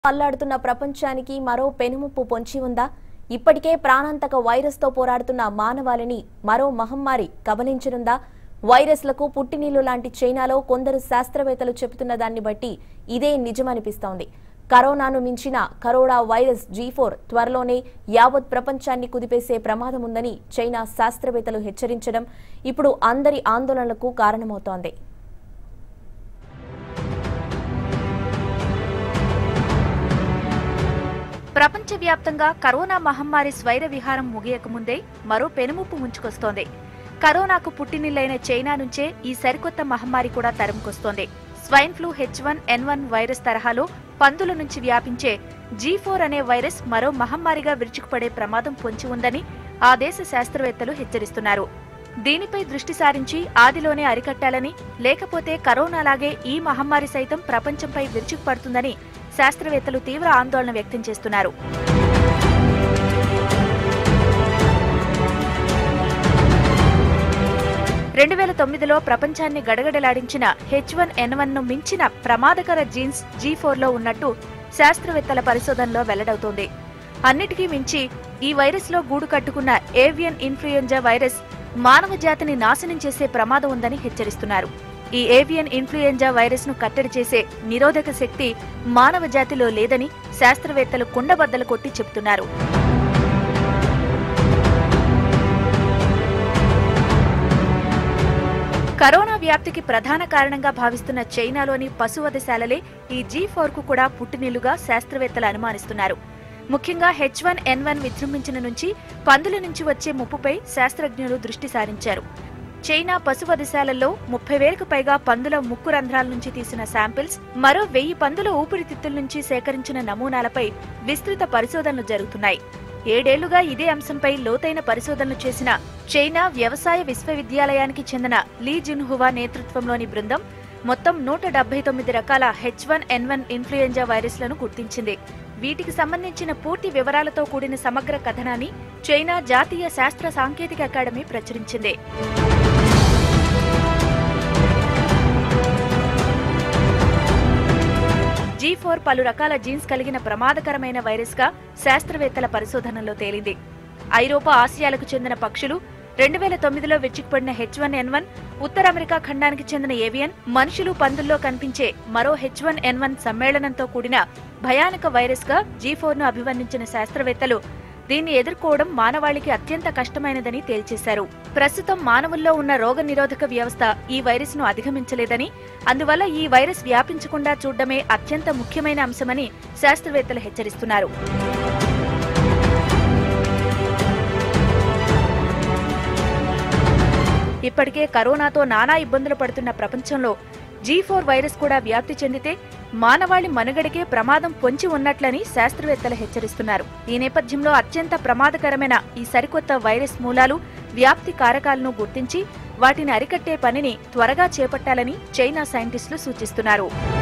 అల్లాడుతున్న ప్రపంచానికి మరో పెనుముప్పు పొంచి ఉందా? ఇప్పటికే ప్రాణాంతక వైరస్ తో పోరాడుతున్న మానవాళిని మరో మహమ్మారి కబలించనుందా? వైరస్లకు పుట్టినీళ్లు లాంటి చైనాలో కొందరు శాస్త్రవేత్తలు చెబుతున్న దాన్ని బట్టి ఇదే నిజమనిపిస్తోంది. కరోనాను మించిన కరోనా వైరస్ G4 త్వరలోనే యావత్ ప్రపంచాన్ని కుదిపేసే ప్రమాదం ఉందని చైనా శాస్త్రవేత్తలు హెచ్చరించడం ఇప్పుడు అందరి ఆందోళనలకు కారణమవుతోంది. ప్రపంచవ్యాప్తంగా కరోనా మహమ్మారి స్వైర విహారం ముగియకముందే మరో పెనుముప్పు ముంచుకొస్తోంది. కరోనాకు పుట్టినిల్లైన చైనా నుంచే ఈ సరికొత్త మహమ్మారి కూడా తరుముకొస్తోంది. స్వైన్ ఫ్లూ H1N1 వైరస్ తరహాలో పందుల నుంచి వ్యాపించే G4 అనే వైరస్ మరో మహమ్మారిగా విరుచుకుపడే ప్రమాదం పొంచి ఉందని ఆ దేశ శాస్త్రవేత్తలు హెచ్చరిస్తున్నారు. దీనిపై దృష్టి సారించి ఆదిలోనే అరికట్టాలని, లేకపోతే కరోనాలాగే ఈ మహమ్మారి సైతం ప్రపంచంపై విరుచుకుపడుతుందని శాస్త్రవేత్తలు తీవ్ర ఆందోళన వ్యక్తం చేస్తున్నారు. 2009లో ప్రపంచాన్ని గడగడలాడించిన H1N1ను మించిన ప్రమాదకర జీన్స్ G4లో ఉన్నట్టు శాస్త్రవేత్తల పరిశోధనలో వెల్లడవుతోంది. అన్నిటికీ మించి ఈ వైరస్లో గూడు కట్టుకున్న ఏవియన్ ఇన్ఫ్లుయెంజా వైరస్ మానవ జాతిని నాశనం చేసే ప్రమాదం ఉందని హెచ్చరిస్తున్నారు. ఈ ఏవియన్ ఇన్ఫ్లుయెంజా వైరస్ ను కట్టడి చేసే నిరోధక శక్తి మానవ జాతిలో లేదని శాస్త్రవేత్తలు కుండబద్దలు కొట్టి చెబుతున్నారు. కరోనా వ్యాప్తికి ప్రధాన కారణంగా భావిస్తున్న చైనాలోని పశువధశాలలే ఈ G4కు కూడా పుట్టినిల్లుగా శాస్త్రవేత్తలు అనుమానిస్తున్నారు. ముఖ్యంగా H1N1 విజృంభించిన నుంచి పందుల నుంచి వచ్చే ముప్పుపై శాస్త్రజ్ఞులు దృష్టి సారించారు. చైనా పశువధశాలల్లో 30,000కు పైగా పందుల ముక్కు రంధ్రాల నుంచి తీసిన శాంపిల్స్, మరో 1000 పందుల ఊపిరితిత్తుల నుంచి సేకరించిన నమూనాలపై విస్తృత పరిశోధనలు జరుగుతున్నాయి. 7 ఏళ్లుగా ఇదే అంశంపై లోతైన పరిశోధనలు చేసిన చైనా వ్యవసాయ విశ్వవిద్యాలయానికి చెందిన లీ జున్హువా నేతృత్వంలోని బృందం మొత్తం 179 రకాల H1N1 ఇన్ఫ్లుయెంజా వైరస్లను గుర్తించింది. వీటికి సంబంధించిన పూర్తి వివరాలతో కూడిన సమగ్ర కథనాన్ని చైనా జాతీయ శాస్త్ర సాంకేతిక అకాడమీ ప్రచురించింది. G4 పలు రకాల జీన్స్ కలిగిన ప్రమాదకరమైన వైరస్గా శాస్త్రవేత్తల పరిశోధనలో తేలింది. ఐరోపా, ఆసియాలకు చెందిన పక్షులు, 2009లో వెచ్చికిపడిన H1N1, ఉత్తర అమెరికా ఖండానికి చెందిన ఏవియన్, మనుషులు, పందుల్లో కనిపించే మరో H1N1 సమ్మేళనంతో కూడిన భయానక వైరస్గా G4ను అభివర్ణించిన శాస్త్రవేత్తలు దీన్ని ఎదుర్కోవడం మానవాళికి అత్యంత కష్టమైనదని తేల్చేశారు. ప్రస్తుతం మానవుల్లో ఉన్న రోగ నిరోధక వ్యవస్థ ఈ వైరస్ను అధిగమించలేదని, అందువల్ల ఈ వైరస్ వ్యాపించకుండా చూడడమే అత్యంత ముఖ్యమైన అంశమని శాస్త్రవేత్తలు హెచ్చరిస్తున్నారు. ఇప్పటికే కరోనాతో నానా ఇబ్బందులు పడుతున్న ప్రపంచంలో G4 వైరస్ కూడా వ్యాప్తి చెందితే మానవాళి మనుగడకే ప్రమాదం పొంచి ఉన్నట్లని శాస్త్రవేత్తలు హెచ్చరిస్తున్నారు. ఈ నేపథ్యంలో అత్యంత ప్రమాదకరమైన ఈ సరికొత్త వైరస్ మూలాలు, వ్యాప్తి కారకాలను గుర్తించి వాటిని అరికట్టే పనిని త్వరగా చేపట్టాలని చైనా సైంటిస్టులు సూచిస్తున్నారు.